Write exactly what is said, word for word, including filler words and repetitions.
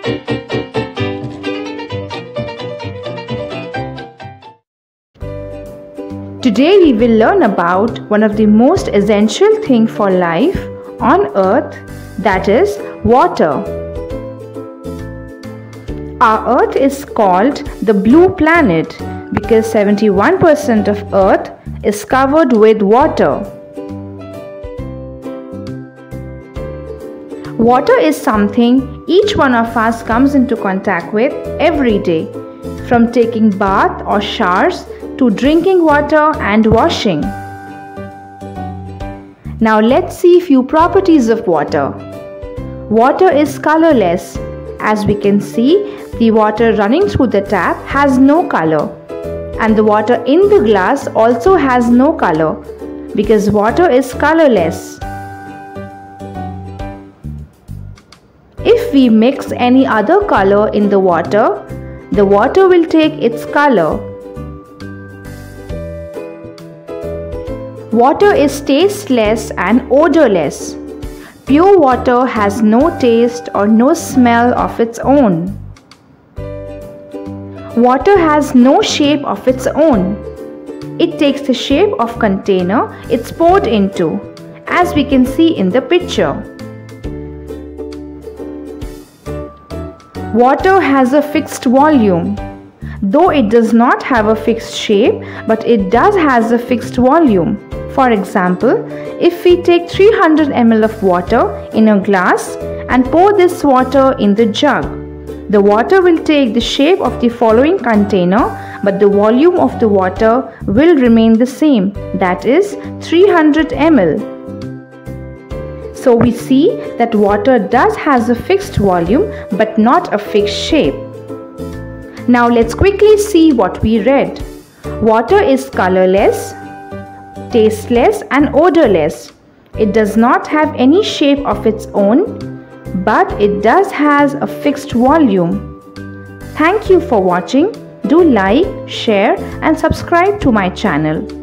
Today we will learn about one of the most essential thing for life on earth, that is water. Our earth is called the blue planet because seventy-one percent of earth is covered with water. Water is something each one of us comes into contact with every day, from taking bath or showers to drinking water and washing. Now let's see few properties of water. Water is colorless. As we can see, the water running through the tap has no color, and the water in the glass also has no color because water is colorless. If we mix any other color in the water, the water will take its color. Water is tasteless and odorless. Pure water has no taste or no smell of its own. Water has no shape of its own. It takes the shape of container it's poured into, as we can see in the picture. Water has a fixed volume. Though it does not have a fixed shape, but it does has a fixed volume. For example, if we take three hundred milliliters of water in a glass and pour this water in the jug, the water will take the shape of the following container, but the volume of the water will remain the same, that is three hundred milliliters. So we see that water does has a fixed volume but not a fixed shape. Now let's quickly see what we read. Water is colorless, tasteless and odorless. It does not have any shape of its own, but it does has a fixed volume. Thank you for watching. Do like, share and subscribe to my channel.